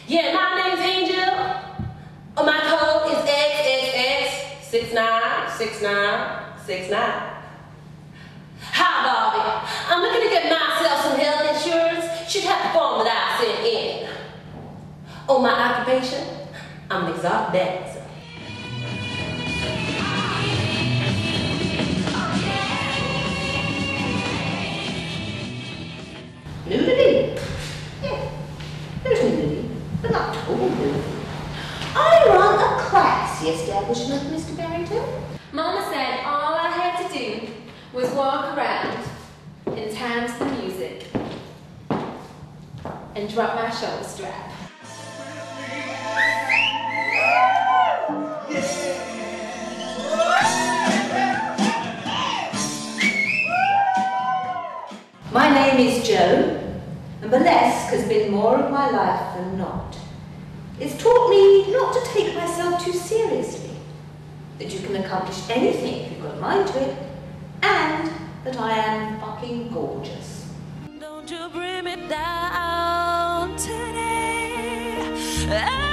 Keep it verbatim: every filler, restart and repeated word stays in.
Yeah, my name's Angel. Oh, my code is X X X six nine six nine six nine. Hi, Bobby. I'm looking to get myself some health insurance. Should have the form that I sent in. Oh, my occupation? I'm an exotic dancer. Nudity? Yeah, there's nudity, but not total nudity. I run a classy establishment, Mister Barrington. Mama said all I had to do was walk around in time to the music and drop my shoulder strap. My name is Jo, and burlesque has been more of my life than not. It's taught me not to take myself too seriously, that you can accomplish anything if you've got a mind to it, and that I am fucking gorgeous. Don't you bring me down today.